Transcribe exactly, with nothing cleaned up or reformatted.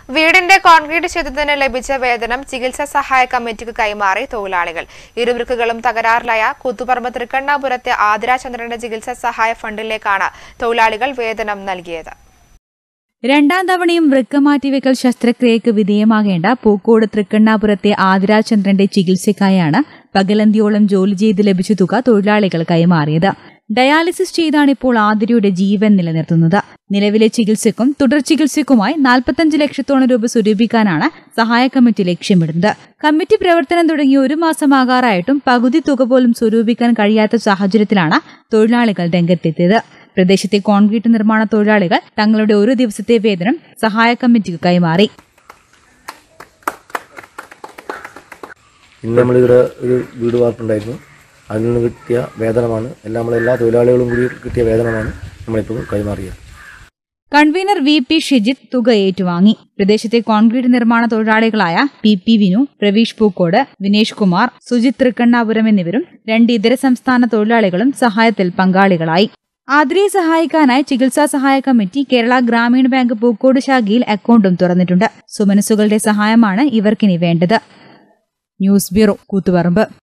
വീടിന്റെ കോൺക്രീറ്റ് ചെയ്തതിന് ലഭിച്ച വേതനം ചികിത്സാ സഹായ കമ്മിറ്റിക്ക് കൈമാറി തൊഴിലാളികൾ. ഇരുവൃക്കുകളും തകരാറിലായ കൂത്തുപറമ്പ് തൃക്കണ്ണാപുരത്തെ ആതിരാചന്ദ്രന്റെ ചികിത്സാ സഹായ ഫണ്ടിലേക്കാണ് തൊഴിലാളികൾ വേതനം നൽകിയത്. രണ്ടാം തവണയും വൃക്ക മാറ്റിവെക്കൽ ശസ്ത്രക്രിയയ്ക്ക് വിധേയമാകേണ്ട പൂക്കോട് തൃക്കണ്ണാപുരത്തെ ആതിരാചന്ദ്രന്റെ ചികിത്സയ്ക്കായാണ് പകലന്തിയോളം ജോലി ചെയ്ത് ലഭിച്ച തുക തൊഴിലാളികൾ കൈമാറിയത്. ഡയാലിസിസ് ചെയ്താണ് ഇപ്പോൾ ആതിരയുടെ ജീവൻ നിലനിർത്തുന്നത്. നിലവിലെ ചികിത്സയ്ക്കും തുടർ ചികിത്സയ്ക്കുമായി നാൽപ്പത്തഞ്ച് ലക്ഷത്തോളം രൂപ സ്വരൂപിക്കാനാണ് സഹായ കമ്മിറ്റി ലക്ഷ്യമിടുന്നത്. കമ്മിറ്റി പ്രവർത്തനം തുടങ്ങി ഒരു മാസമാകാറായിട്ടും പകുതി തുക പോലും സ്വരൂപിക്കാൻ കഴിയാത്ത സാഹചര്യത്തിലാണ് തൊഴിലാളികൾ രംഗത്തെത്തിയത്. പ്രദേശത്തെ കോൺക്രീറ്റ് നിർമ്മാണ തൊഴിലാളികൾ തങ്ങളുടെ ഒരു ദിവസത്തെ വേതനം സഹായ കമ്മിറ്റിക്ക് കൈമാറി. ഇന്ന് നമ്മളിവിടെ ഒരു വീട് വാർപ്പുണ്ടായിരുന്നു. അതിൽ നിന്ന് കിട്ടിയ വേതനമാണ് എല്ലാം നമ്മളെല്ലാ തൊഴിലാളികളും കൂടി കിട്ടിയ വേതനമാണ് നമ്മളിപ്പോൾ കൈമാറിയത്. കൺവീനർ വി പി ഷിജിത്ത് തുക ഏറ്റുവാങ്ങി. പ്രദേശത്തെ കോൺക്രീറ്റ് നിർമ്മാണ തൊഴിലാളികളായ പി പി വിനു, പ്രവീഷ് പൂക്കോട്, വിനേഷ് കുമാർ, സുജിത് തൃക്കണ്ണാപുരം എന്നിവരും രണ്ട് ഇതര സംസ്ഥാന തൊഴിലാളികളും സഹായത്തിൽ പങ്കാളികളായി. ആതിരയെ സഹായിക്കാനായി ചികിത്സാ സഹായ കമ്മിറ്റി കേരള ഗ്രാമീണ ബാങ്ക് പൂക്കോട് ശാഖയിൽ അക്കൗണ്ടും തുറന്നിട്ടുണ്ട്. സുമനസ്സുകളുടെ സഹായമാണ് ഇവർക്കിനി വേണ്ടത്. News bureau, Koothuparamba.